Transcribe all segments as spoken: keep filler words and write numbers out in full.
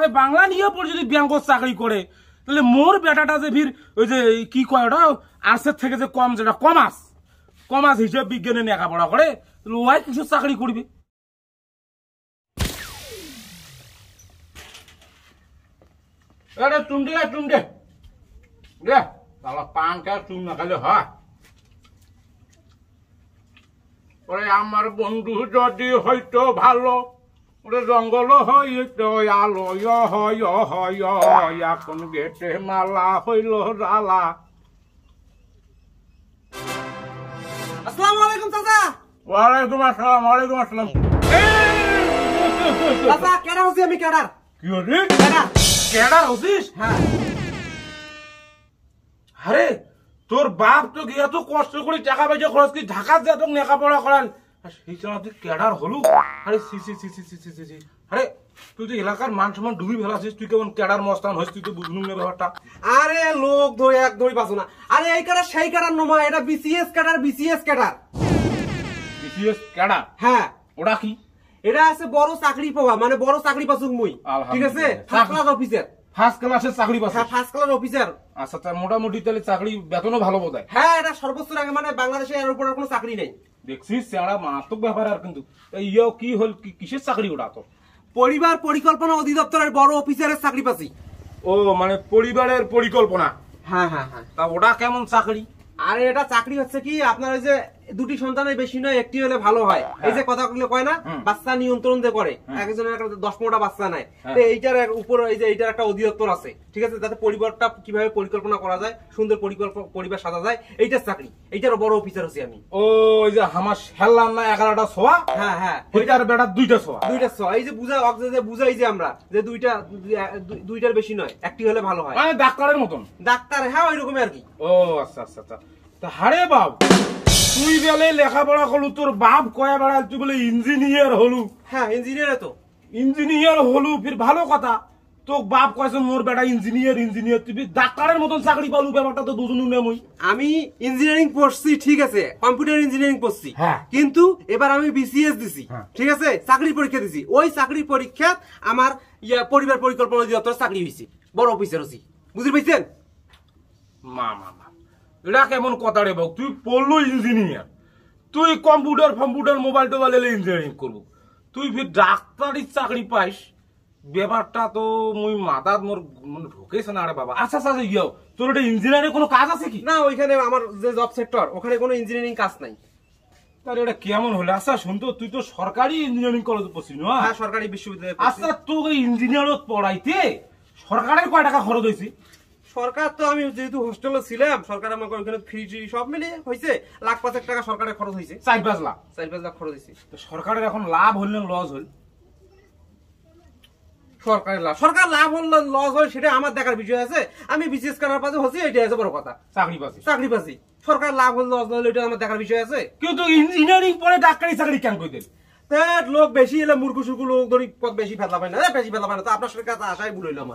ওই বাংলা নিয়ে পড়ে যদি ব্যাংকত চাকরি করে তাহলে মোর বেটাটা যে ফির ওই যে কি কয় ওটা আর্টসের থেকে যে কম যেটা কমার্স কমার্স হিসেব বিজ্ঞানে লেখাপড়া করে তাহলে ওই কিছু চাকরি করবে। এটা টুন্ডে টুন্ডে দে তাহলে পানটা চুন না খাইলে হয়। ওরে আমার বন্ধু যদি হয়তো ভালো ওরে জঙ্গল হইতো আলো হয় হয় এখন গেটে মালা হইল জ্বালা। আসসালামু আলাইকুম চাচা। ওয়ালাইকুম আসসালাম ওয়ালাইকুম আসসালাম। চাচা কেডা হচ্ছি আমি কেডার। কি হলি কেডা কেডার হচ্ছিস? হ্যাঁ। আরে তোর বাপ তো গিয়া তো কষ্ট করে টাকা পয়সা খরচ করে ঢাকা যা তো লেখাপড়া করান সেই সময় তুই কেডার হলু? আরে সি সি সি সি সি সি সি আরে তুই তো এলাকার মান সম্মান ডুবি ফেলাছিস, তুই কেমন কেডার মস্তান হইস তুই তো বুঝলুম না ব্যাপারটা। আরে লোক ধরে এক ধরে পাচ্ছ না। আরে এই কাটার সেই কাটার নমা এটা BCS cadre BCS cadre. BCS cadre? হ্যাঁ। ওটা কি? এটা আছে বড় চাকরি পাওয়া মানে বড় চাকরি পাচ্ছুক মুই। ঠিক আছে ফার্স্ট ক্লাস অফিসার। ফার্স্ট ক্লাসের চাকরি পাচ্ছ? হ্যাঁ ফার্স্ট ক্লাস অফিসার। আচ্ছা তার মোটামুটি তাহলে চাকরি বেতনও ভালো বোধহয়? হ্যাঁ এটা সর্বোচ্চ আগে মানে বাংলাদেশে এর উপর কোনো চাকরি নেই। দেখছিস সেটা মারাত্মক ব্যাপার। আর কিন্তু ইয়ে কি হল কিসের চাকরি ওটা? তো পরিবার পরিকল্পনা অধিদপ্তরের বড় অফিসারের চাকরি পাচ্ছি। ও মানে পরিবারের পরিকল্পনা? হ্যাঁ হ্যাঁ হ্যাঁ। তা ওটা কেমন চাকরি? আরে এটা চাকরি হচ্ছে কি আপনার ওই যে দুটি সন্তানের বেশি নয় একটি হলে ভালো হয়। এই যে কথাগুলো কয় না বাচ্চা নিয়ন্ত্রণ দিয়ে করে একজনের একটা দশ পনেরোটা বাচ্চা নাই, তো এইটার উপর এই যে এইটার একটা অধিদপ্তর আছে। ঠিক আছে যাতে পরিবারটা কিভাবে পরিকল্পনা করা যায় সুন্দর পরিকল্পনা পরিবার সাজা যায় এইটার চাকরি। এইটার বড় অফিসার হচ্ছি আমি। ও ওই যে আমার হেললাম না এগারোটা সোয়া? হ্যাঁ হ্যাঁ ওইটার বেটা দুইটা সোয়া? দুইটা সোয়া। এই যে বুঝা বুঝাই যে আমরা যে দুইটা দুইটার বেশি নয় একটি হলে ভালো হয় মানে ডাক্তারের মতন? ডাক্তার হ্যাঁ ওই রকম আর কি। ও আচ্ছা আচ্ছা আচ্ছা। তা হারে বাপ তুই বেলে লেখাপড়া করলু, তোর বাপ কয়া বেড়াল তুই বলে ইঞ্জিনিয়ার হলু? হ্যাঁ ইঞ্জিনিয়ার তো। ইঞ্জিনিয়ার হলু ফির ভালো কথা, তো বাপ কয়েছে মোর বেটা ইঞ্জিনিয়ার ইঞ্জিনিয়ার তুই ডাক্তারের মতন চাকরি পালু, ব্যাপারটা তো দুজনু নেমই। আমি ইঞ্জিনিয়ারিং পড়ছি ঠিক আছে, কম্পিউটার ইঞ্জিনিয়ারিং পড়ছি, কিন্তু এবার আমি বিসিএস দিছি ঠিক আছে, চাকরির পরীক্ষা দিছি। ওই চাকরির পরীক্ষা আমার ইয়া পরিবার পরিকল্পনা অধিদপ্তর চাকরি হয়েছে, বড় অফিসার হচ্ছি, বুঝতে পারছেন? মা মা মা এটা কেমন কথা রে বাবু? তুই পড়লো ইঞ্জিনিয়ার, তুই কম্পিউটার ফম্পিউটার মোবাইল টোবাইল এলে ইঞ্জিনিয়ারিং করবো, তুই ফির ডাক্তারির চাকরি পাইস, ব্যাপারটা তো মুই মাথাত মোর মানে ঢুকেছে না রে বাবা। আচ্ছা আচ্ছা ইয়ে তোর এটা ইঞ্জিনিয়ারিং কোনো কাজ আছে কি? না ওইখানে আমার যে জব সেক্টর ওখানে কোনো ইঞ্জিনিয়ারিং কাজ নাই। তাহলে এটা কেমন হলো? আচ্ছা শুনতো তুই তো সরকারি ইঞ্জিনিয়ারিং কলেজ পড়ছিস না? হ্যাঁ সরকারি বিশ্ববিদ্যালয়। আচ্ছা তোকে ইঞ্জিনিয়ার পড়াইতে সরকারের কয় টাকা খরচ হয়েছে? সরকার তো আমি যেহেতু হোস্টেলে ছিলাম সরকার আমাকে ওইখানে ফ্রি ট্রি সব মিলিয়ে হয়েছে লাখ পাঁচেক টাকা সরকারের খরচ হয়েছে। চার পাঁচ লাখ? চার পাঁচ লাখ খরচ হয়েছে। তো সরকারের এখন লাভ হল না লস হল? সরকারের লাভ সরকার লাভ হল লস হয় সেটা আমার দেখার বিষয় আছে। আমি বিশেষ করার পাশে হচ্ছি এটাই আছে বড় কথা। চাকরি পাচ্ছি? চাকরি পাচ্ছি। সরকার লাভ হল লস হল এটা আমার দেখার বিষয় আছে। কিন্তু ইঞ্জিনিয়ারিং পরে ডাক্তারি চাকরি কেন করে দেন? লোক বেশি এলে মূর্খ সুর্খ লোক ধরি পথ বেশি ফেলা পায় না, বেশি ফেলা পায় না, তো আপনার কাছে আসাই ভুল হইলো আমার।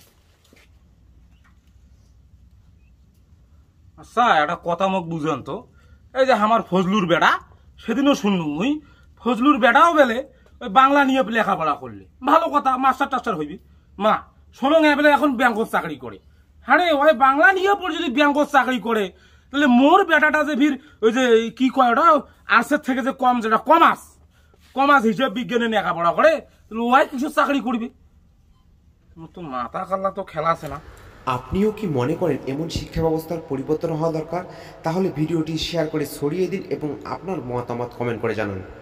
আচ্ছা একটা কথা মোক বুঝান তো, এই যে আমার ফজলুর বেড়া সেদিনও শুনলুম মুই ফজলুর বেড়াও বেলে ওই বাংলা নিয়ে লেখাপড়া করলে ভালো কথা, মাস্টার টাস্টার হইবি। মা শোনো বেলে এখন ব্যাংকত চাকরি করে। হ্যাঁ ওই বাংলা নিয়ে পড়ে যদি ব্যাংকত চাকরি করে তাহলে মোর বেটাটা যে ফির ওই যে কি কয় ওটা আর্টসের থেকে যে কম যেটা কমার্স কমার্স হিসেব বিজ্ঞানে লেখাপড়া করে তাহলে ওই কিছু চাকরি করবি। তো মাথা কাল্লা তো খেলা আছে না। আপনিও কি মনে করেন এমন শিক্ষা ব্যবস্থার পরিবর্তন হওয়া দরকার? তাহলে ভিডিওটি শেয়ার করে ছড়িয়ে দিন এবং আপনার মতামত কমেন্ট করে জানান।